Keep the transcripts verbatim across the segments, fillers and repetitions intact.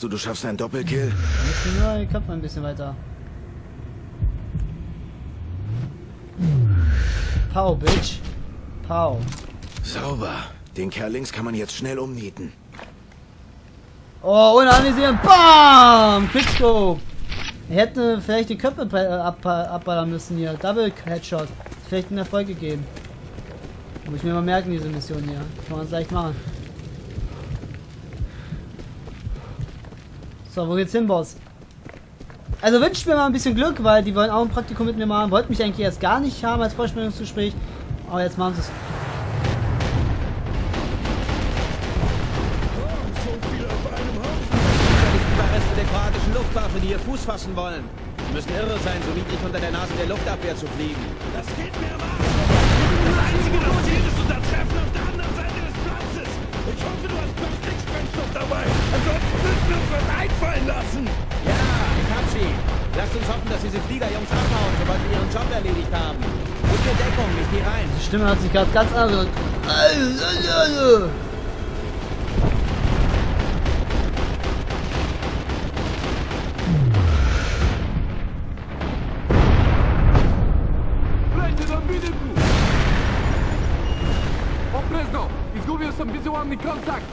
du, du schaffst einen Doppelkill? Wir müssen nur den Kopf ein bisschen weiter. Pow, Bitch. Pow. Sauber. Den Kerl links kann man jetzt schnell umnieten. Oh, ohne Anvisieren. Bam! Quickscope. Er hätte vielleicht die Köpfe ab abballern müssen hier. Double Headshot. Vielleicht einen Erfolg gegeben. Muss ich mir mal merken, diese Mission hier. Kann man es leicht machen. So, wo geht's hin, Boss? Also wünscht mir mal ein bisschen Glück, weil die wollen auch ein Praktikum mit mir machen. Wollten mich eigentlich erst gar nicht haben als Vorstellungsgespräch. Aber jetzt machen sie es. Überreste der kroatischen Luftwaffe, die hier Fuß fassen wollen. Sie müssen irre sein, so niedrig unter der Nase der Luftabwehr zu fliegen. Das geht mir am Arsch. Das einzige, das zählt, ist unser Treffen auf der anderen Seite des Platzes. Ich hoffe, du hast Plastik-Sprengstoff dabei. Ansonsten müssen wir uns was einfallen lassen. Ja, Katschi. Lasst uns hoffen, dass diese Fliegerjungs abhauen, sobald wir ihren Job erledigt haben. Gib mir Deckung, ich geh rein. Die Stimme hat sich gerade ganz angehört. Kontakt!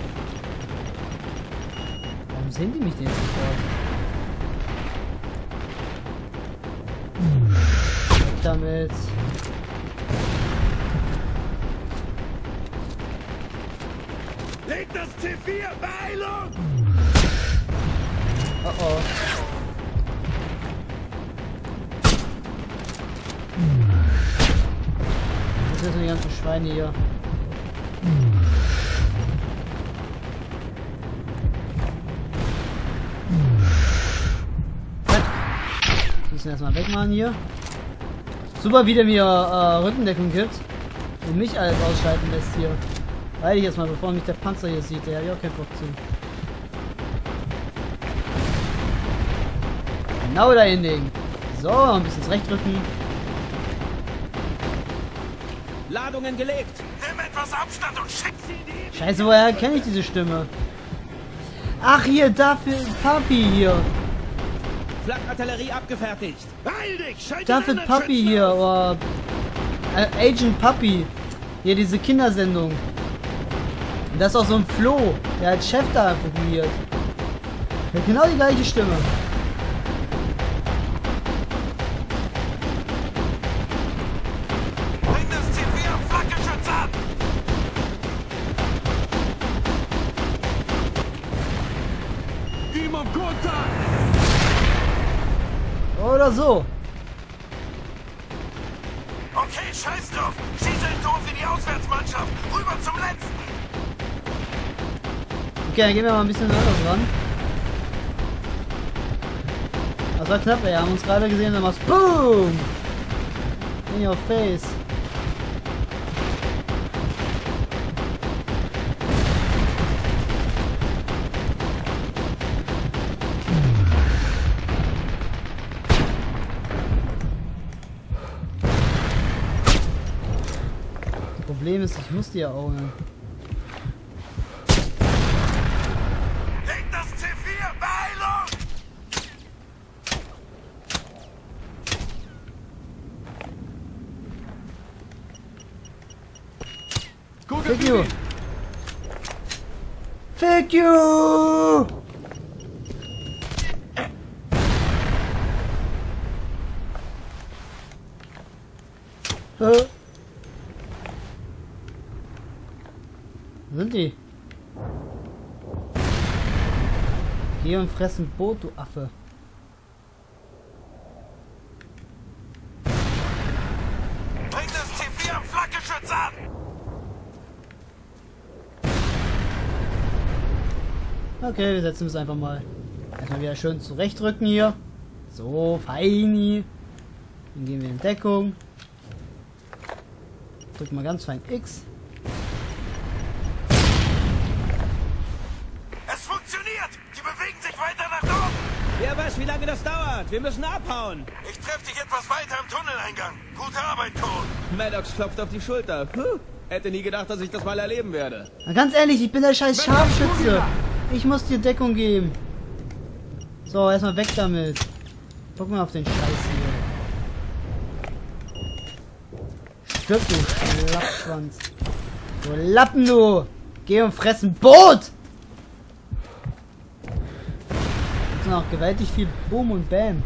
Warum sehen die mich denn jetzt sofort? Weg damit. Leg das C vier, Beeilung! Oh oh. Das sind die ganzen Schweine hier. Müssen erstmal wegmachen hier. Super, wie der mir äh, Rückendeckung gibt und mich alles ausschalten lässt hier. Weil ich jetzt mal, bevor mich der Panzer hier sieht, der habe ich auch keinen Bock zu. Genau dahin Ding. So, ein bisschen zurechtrücken. Ladungen gelegt. Nimm etwas Abstand und schick sie in die... Scheiße, woher kenne ich diese Stimme? Ach, hier, dafür Papi hier. Flakartillerie abgefertigt. Beeil dich! Schalte Dafür den Papi Schützen hier, auf. oh, äh, Agent Papi. Hier, diese Kindersendung. Das ist auch so ein Flo, der als Chef da fungiert. Der hat genau die gleiche Stimme. Bring das C vier am Flakgeschütz an! Ihm am Kontakt! Oder so. Okay, scheiß drauf! Schieß einen Ton wie die Auswärtsmannschaft! Rüber zum Letzten! Okay, dann gehen wir mal ein bisschen anders ran. Das war knapp, wir haben uns gerade gesehen, dann machst BOOM! In your face. Das Problem ist, ich muss die ja auch. Ne? Leg das C vier! Beeilung! Fick you! Fick you! Hä? Wo sind die? Geh und fressen Brot, du Affe. Bring das C vier am Flakgeschütz an! Okay, wir setzen es einfach mal. Erstmal wieder schön zurechtrücken hier. So, feini. Dann gehen wir in Deckung. Drücken mal ganz fein X. Es funktioniert! Die bewegen sich weiter nach oben! Wer weiß, wie lange das dauert. Wir müssen abhauen. Ich treffe dich etwas weiter am Tunneleingang. Gute Arbeit, Cole. Maddox klopft auf die Schulter. Puh, hätte nie gedacht, dass ich das mal erleben werde. Na, ganz ehrlich, ich bin der scheiß Scharfschütze. Ich muss dir Deckung geben. So, erstmal weg damit. Guck mal auf den Scheiß hier. Stirb, du Lappschwanz. Du Lappen, du. Geh und fress ein Boot. Jetzt noch gewaltig viel Boom und Bam.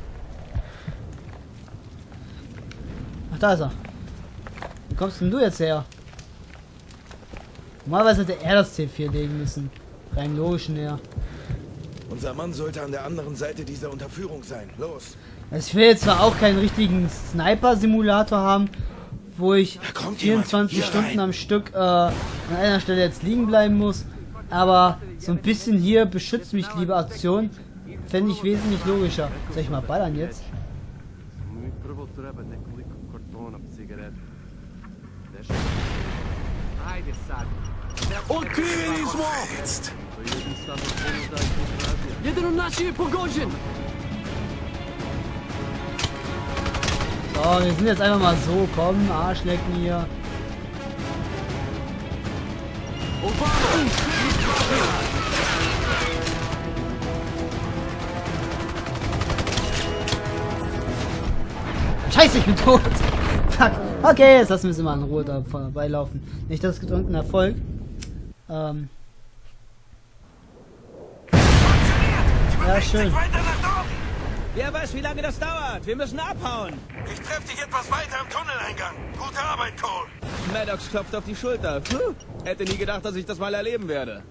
Ach, da ist er. Wie kommst denn du jetzt her? Normalerweise hätte er das C vier legen müssen. Rein logisch näher. Unser Mann sollte an der anderen Seite dieser Unterführung sein. Los! Ich will jetzt zwar auch keinen richtigen Sniper-Simulator haben, wo ich vierundzwanzig Stunden am Stück äh, an einer Stelle jetzt liegen bleiben muss, aber so ein bisschen hier beschützt mich liebe Aktion fände ich wesentlich logischer. Soll ich mal ballern jetzt? Jetzt! So, wir sind jetzt einfach mal so, komm, Arschlecken hier. Scheiße, ich bin tot. Fuck. Okay, jetzt lassen wir es immer in Ruhe da vorbeilaufen. Nicht, dass es irgendein Erfolg. Ähm. Ja, schön. Wer weiß, wie lange das dauert? Wir müssen abhauen. Ich treffe dich etwas weiter im Tunneleingang. Gute Arbeit, Cole. Maddox klopft auf die Schulter. Puh. Hätte nie gedacht, dass ich das mal erleben werde.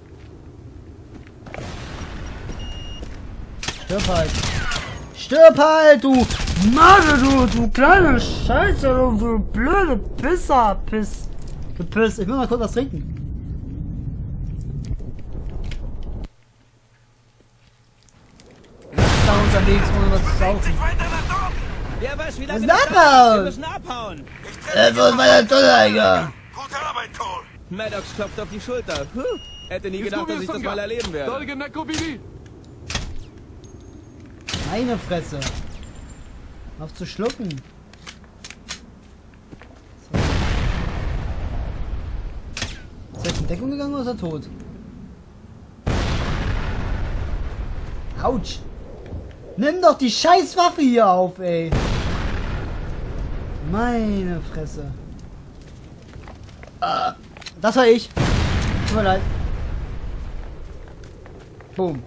Stirb halt. Stirb halt, du Mann, du, du kleine Scheiße, du, du blöde Pisser, Piss. Gepiss. Ich muss mal kurz was trinken. Da unterwegs, ohne was zu saufen. Wer weiß, wie lange Was das ist dauert? das? Wir müssen abhauen. Äh, wo ist meine Tunneleingang? Gute Arbeit, Cole. Maddox klopft auf die Schulter. Puh. Hätte nie gedacht, dass ich das mal erleben werde. Meine Fresse. Auf zu schlucken. So. Ist er jetzt in Deckung gegangen oder ist er tot? Autsch. Nimm doch die scheiß Waffe hier auf, ey. Meine Fresse. Ah, das war ich. Tut mir leid. Boom.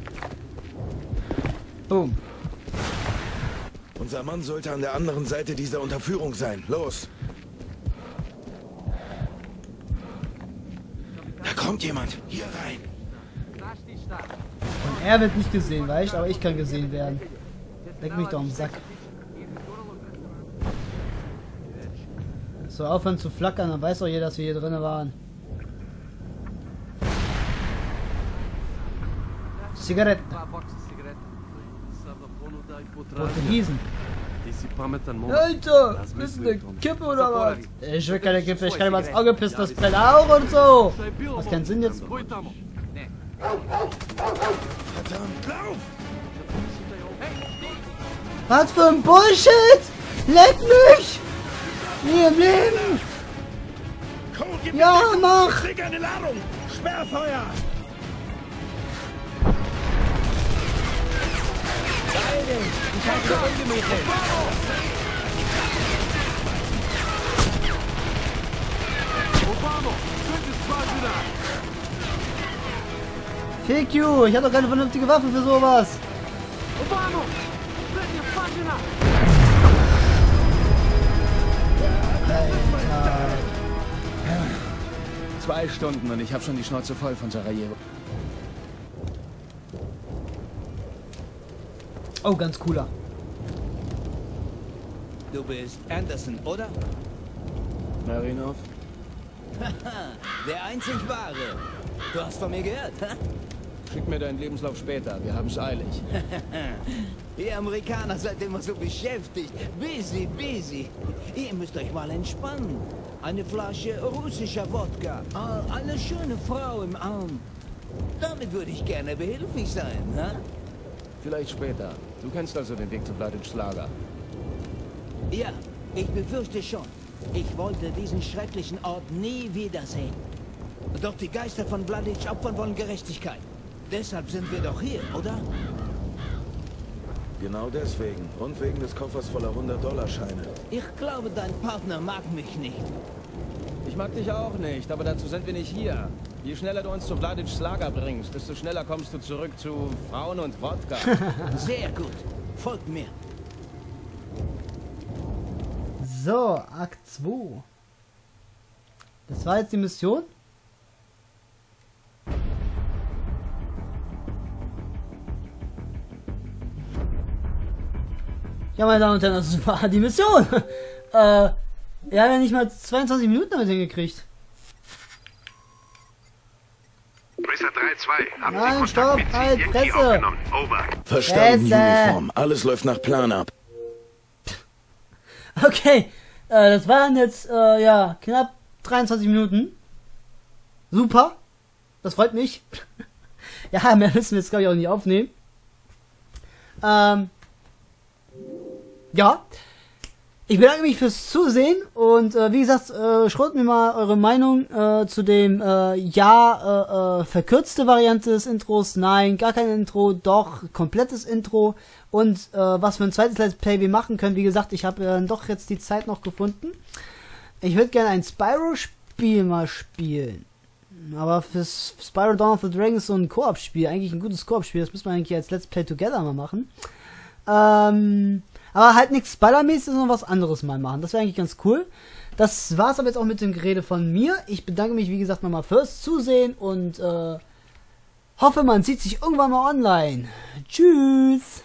Boom. Unser Mann sollte an der anderen Seite dieser Unterführung sein. Los! Da kommt jemand. Hier rein. Und er wird nicht gesehen, weißt, aber ich kann gesehen werden. Leck mich doch am Sack. So, aufhören zu flackern, dann weiß doch jeder, dass wir hier drinnen waren. Zigaretten. Portugiesen. Alter, ist eine Kippe oder was? Ich will keine Kippe, ich kann ihm ans Auge pissen, das brennt auch und so. Was keinen Sinn jetzt? Verdammt! Lauf! Was für ein Bullshit! Leck mich! Nie im Leben! Cole, gib Ja, mir mach! Krieg eine Ladung. Sperrfeuer. Ich halte so ungemütlich. Fick you! Ich hab doch keine vernünftige Waffe für sowas! Alter! Zwei Stunden und ich habe schon die Schnauze voll von Sarajevo. Oh, ganz cooler. Du bist Anderson, oder? Marinov? Der einzig wahre. Du hast von mir gehört, ha? Schick mir deinen Lebenslauf später. Wir haben's eilig. Ihr Amerikaner seid immer so beschäftigt. Busy, busy. Ihr müsst euch mal entspannen. Eine Flasche russischer Wodka. Eine schöne Frau im Arm. Damit würde ich gerne behilflich sein, ha? Vielleicht später. Du kennst also den Weg zu Bladitschs Lager. Ja, ich befürchte schon. Ich wollte diesen schrecklichen Ort nie wiedersehen. Doch die Geister von Bladitsch opfern wollen Gerechtigkeit. Deshalb sind wir doch hier, oder? Genau deswegen. Und wegen des Koffers voller hundert-Dollar-Scheine. Ich glaube, dein Partner mag mich nicht. Ich mag dich auch nicht, aber dazu sind wir nicht hier. Je schneller du uns zu Wladic's Lager bringst, desto schneller kommst du zurück zu Frauen und Wodka. Sehr gut. Folgt mir. So, Akt zwei. Das war jetzt die Mission. Ja, meine Damen und Herren, das war die Mission. äh, wir haben ja nicht mal zweiundzwanzig Minuten damit hingekriegt. Racer drei zwei, haben Nein, Sie Kontakt stopp, mit halt, C N T Fresse. aufgenommen? Over. Verstanden, Fresse. Uniform. Alles läuft nach Plan ab. Okay, äh, das waren jetzt, äh, ja, knapp dreiundzwanzig Minuten. Super. Das freut mich. Ja, mehr müssen wir jetzt, glaube ich, auch nicht aufnehmen. Ähm, ja. Ich bedanke mich fürs Zusehen und äh, wie gesagt, äh, schreibt mir mal eure Meinung äh, zu dem äh, ja, äh, äh, verkürzte Variante des Intros, nein, gar kein Intro, doch, komplettes Intro und äh, was für ein zweites Let's Play wir machen können. Wie gesagt, ich habe äh, doch jetzt die Zeit noch gefunden. Ich würde gerne ein Spyro-Spiel mal spielen. Aber fürs Spyro Dawn of the Dragon ist so ein Koop-Spiel, eigentlich ein gutes Koop-Spiel, das müssen wir eigentlich als Let's Play Together mal machen. Ähm... Aber halt nichts Spider-mäßiges, sondern was anderes mal machen. Das wäre eigentlich ganz cool. Das war's aber jetzt auch mit dem Gerede von mir. Ich bedanke mich, wie gesagt, nochmal fürs Zusehen und äh, hoffe, man sieht sich irgendwann mal online. Tschüss!